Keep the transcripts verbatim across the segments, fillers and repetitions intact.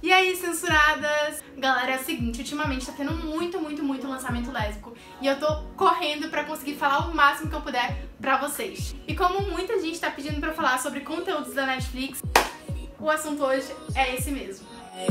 E aí, censuradas? Galera, é o seguinte, ultimamente tá tendo muito, muito, muito lançamento lésbico e eu tô correndo pra conseguir falar o máximo que eu puder pra vocês. E como muita gente tá pedindo pra eu falar sobre conteúdos da Netflix, o assunto hoje é esse mesmo.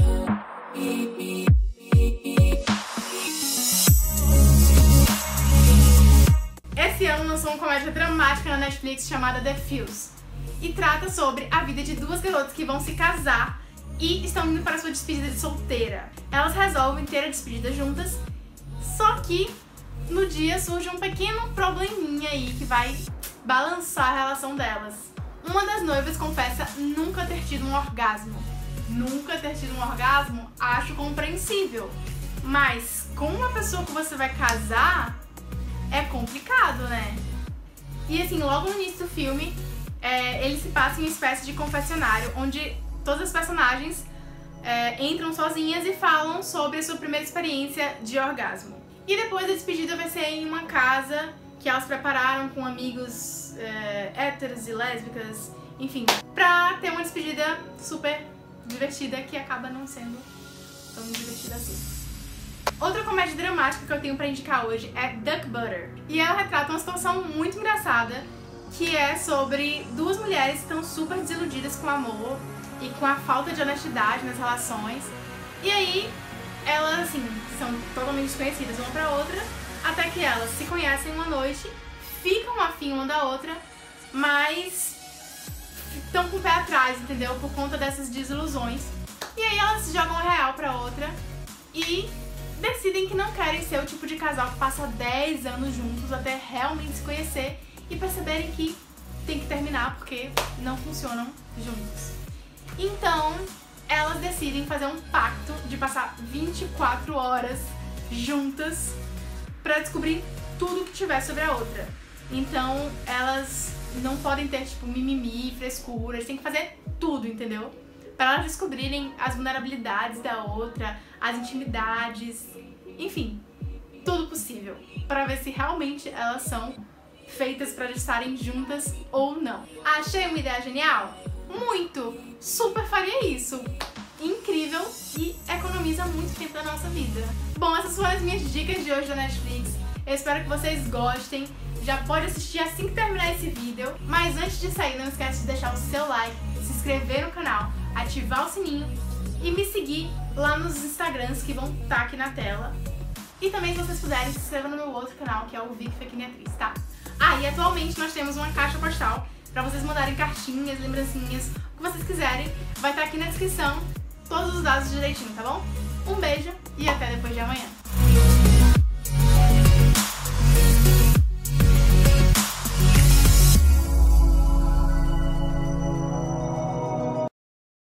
Esse ano lançou uma comédia dramática na Netflix chamada The Feels e trata sobre a vida de duas garotas que vão se casar e estão indo para sua despedida de solteira. Elas resolvem ter a despedida juntas, só que no dia surge um pequeno probleminha aí que vai balançar a relação delas. Uma das noivas confessa nunca ter tido um orgasmo. Nunca ter tido um orgasmo, acho compreensível. Mas com uma pessoa que você vai casar, é complicado, né? E assim, logo no início do filme, é, ele se passa em uma espécie de confessionário, onde todas as personagens é, entram sozinhas e falam sobre a sua primeira experiência de orgasmo. E depois a despedida vai ser em uma casa que elas prepararam com amigos é, héteros e lésbicas, enfim, pra ter uma despedida super divertida que acaba não sendo tão divertida assim. Outra comédia dramática que eu tenho pra indicar hoje é Duck Butter. E ela retrata uma situação muito engraçada, que é sobre duas mulheres que estão super desiludidas com o amor e com a falta de honestidade nas relações. E aí, elas, assim, são totalmente desconhecidas uma pra outra, até que elas se conhecem uma noite, ficam afim uma da outra, mas estão com o pé atrás, entendeu? Por conta dessas desilusões. E aí elas jogam a real pra outra e decidem que não querem ser o tipo de casal que passa dez anos juntos até realmente se conhecer e perceberem que tem que terminar porque não funcionam juntos. Então, elas decidem fazer um pacto de passar vinte e quatro horas juntas pra descobrir tudo que tiver sobre a outra. Então, elas não podem ter, tipo, mimimi, frescura, eles têm que fazer tudo, entendeu? Para elas descobrirem as vulnerabilidades da outra, as intimidades, enfim, tudo possível, para ver se realmente elas são feitas para estarem juntas ou não. Achei uma ideia genial? Muito! Super faria isso! Incrível e economiza muito tempo da nossa vida. Bom, essas foram as minhas dicas de hoje da Netflix. Eu espero que vocês gostem. Já pode assistir assim que terminar esse vídeo. Mas antes de sair, não esquece de deixar o seu like, se inscrever no canal, ativar o sininho e me seguir lá nos Instagrams que vão estar aqui na tela. E também, se vocês puderem, se inscreva no meu outro canal, que é o Vic Fekine Atriz, tá? Ah, e atualmente nós temos uma caixa postal pra vocês mandarem cartinhas, lembrancinhas, o que vocês quiserem. Vai estar aqui na descrição todos os dados direitinho, tá bom? Um beijo e até depois.